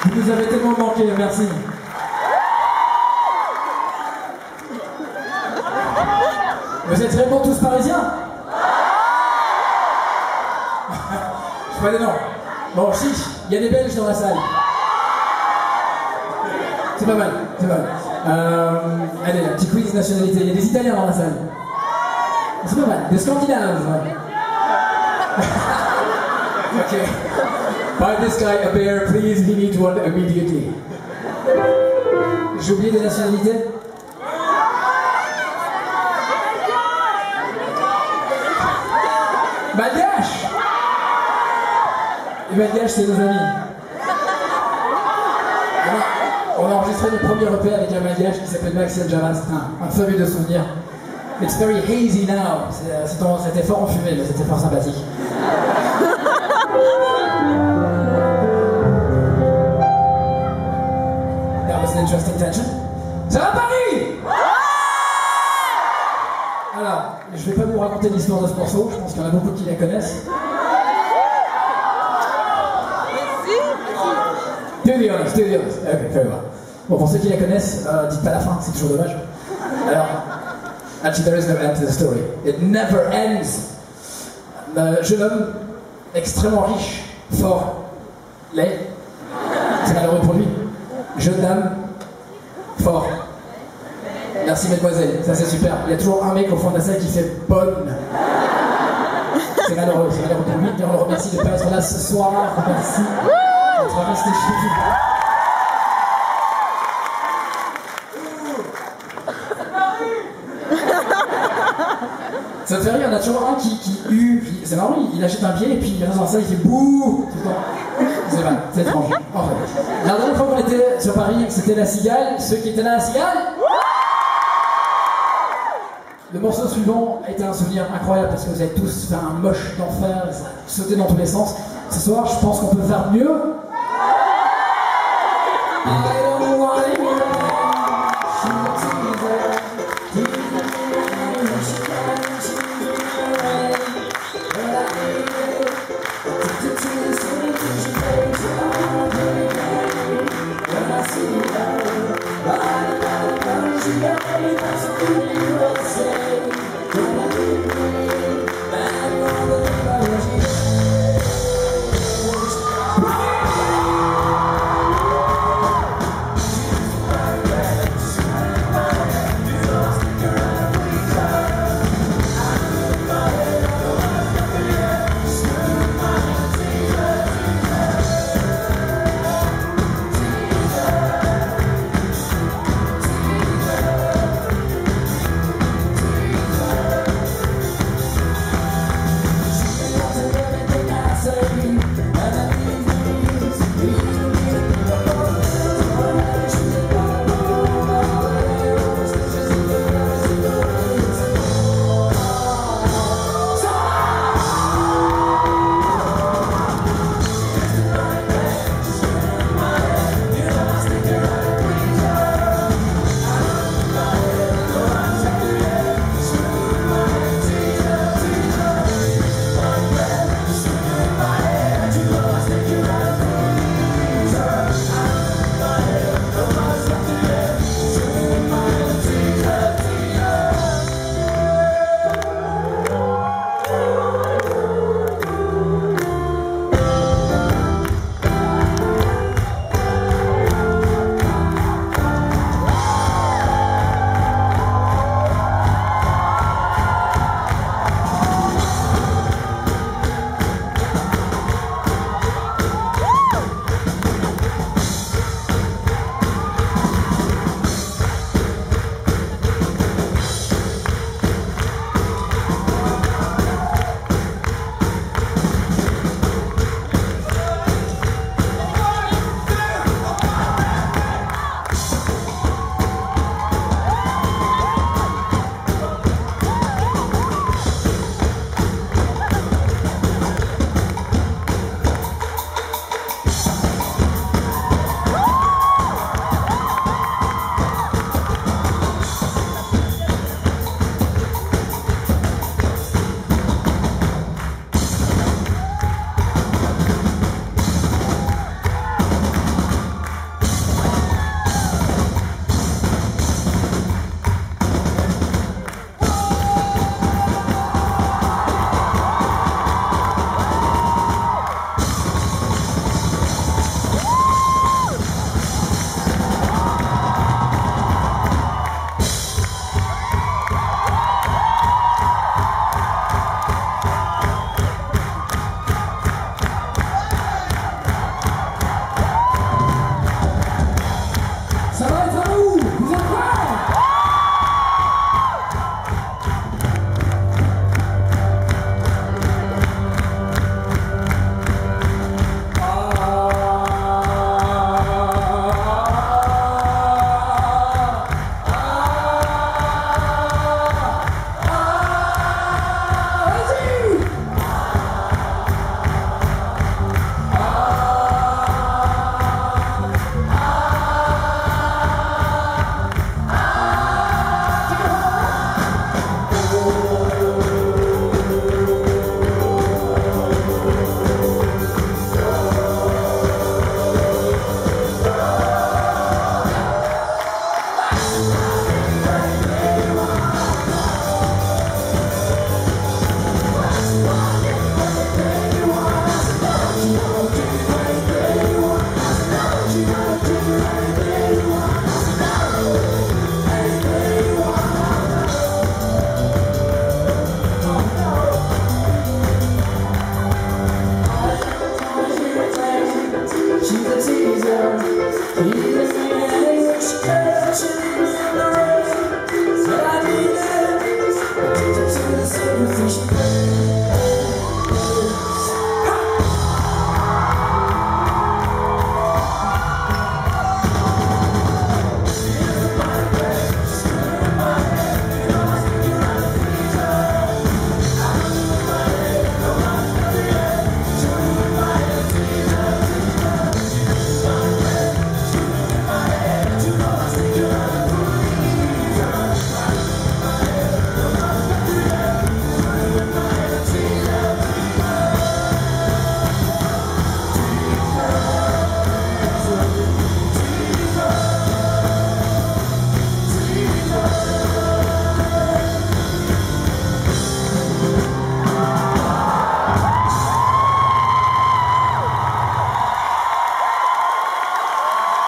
Vous nous avez tellement manqué, merci. Vous êtes vraiment tous parisiens? Je vois des noms. Bon, chiche, il y a des Belges dans la salle. C'est pas mal, c'est pas mal. Allez, un petit quiz nationalité. Il y a des Italiens dans la salle. C'est pas mal. Des Scandinaves. Ok. Buy this guy a beer, please. He needs one immediately. J'ai oublié des nationalités. Malgache. Les Malgaches, c'est nos amis. On a enregistré nos premiers EP avec un Malgache qui s'appelle Maxel Java. C'est un fabuleux souvenir. It's very hazy now. C'était fort enfumé, mais c'était fort sympathique. That was an interesting tension. Ça va Paris? Alors, je vais pas vous raconter l'histoire de ce morceau, je pense qu'il y en a beaucoup qui la connaissent. To be honest. Ok, très bien. Bon, pour ceux qui la connaissent, dites pas la fin, c'est toujours dommage. Alors, actually there is no end to the story. It never ends. Jeune homme, extrêmement riche, fort, laid. C'est malheureux pour lui. Jeune dame, fort. Merci mademoiselle, ça c'est super. Il y a toujours un mec au fond de la salle qui fait bonne. C'est malheureux pour lui. Et on le remercie de ne pas être là ce soir. Merci d'être resté chez vous. Ça te fait rire, il y en a toujours un qui c'est marrant, il achète un pied et puis il reste dans ça, il fait bouh tout le temps. C'est mal, c'est étrange. En fait. La dernière fois qu'on était sur Paris, c'était la Cigale. Ceux qui étaient là à la Cigale, le morceau suivant a été un souvenir incroyable parce que vous avez tous fait un moche d'enfer, ça a sauté dans tous les sens. Ce soir, je pense qu'on peut faire mieux.